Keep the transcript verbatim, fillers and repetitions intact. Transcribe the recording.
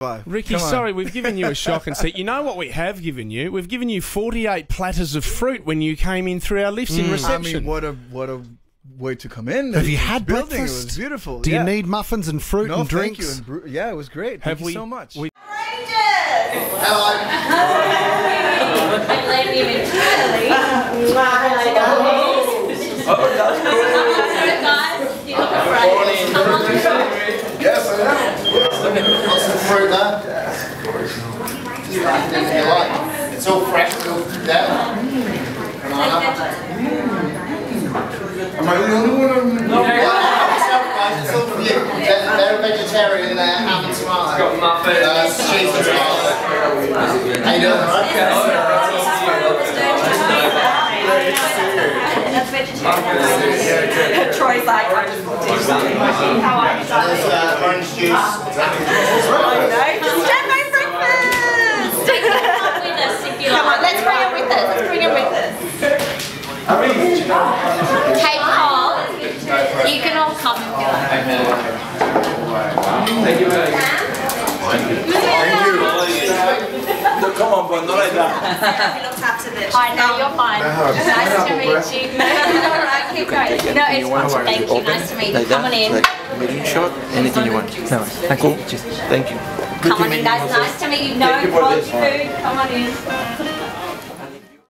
Five. Ricky, sorry, we've given you a shock and seat. You know what we have given you? We've given you forty-eight platters of fruit when you came in through our lifts mm. in reception. I mean, what a what a way to come in. Have you had building. breakfast? It was beautiful. Do yeah. you need muffins and fruit no, and drinks? Thank you. And br yeah, it was great. Thank have you we, so much. We Hello. I blame you entirely. Oh, that's cool. Guys, you look afraid. Come on. Yes, I am. Got some fruit there. Just anything you like. It's all fresh, all down. Am I the only one? No. It's all for you. They're a vegetarian there, ham and tomato. It's got muffins. Uh, cheese and tomato. How you doing? That's vegetarian. Troy's like, I just want to do something. How are you? There's uh, orange juice. I know. Just have my breakfast. Come with us if you like. Come on, let's bring him with us. Let's bring him with us. Hey, Paul, you can all come if you like. Thank you very much. Thank you. No, come on, but not like that. Hi, no, you're fine. Nice to meet you. Alright, keep going. No, it's fine. Thank you. Nice to meet you. Come on in. Medium shot, anything you want. No, thank you. Thank you. Come on in, guys. Nice to meet you. No quality food. Come on in.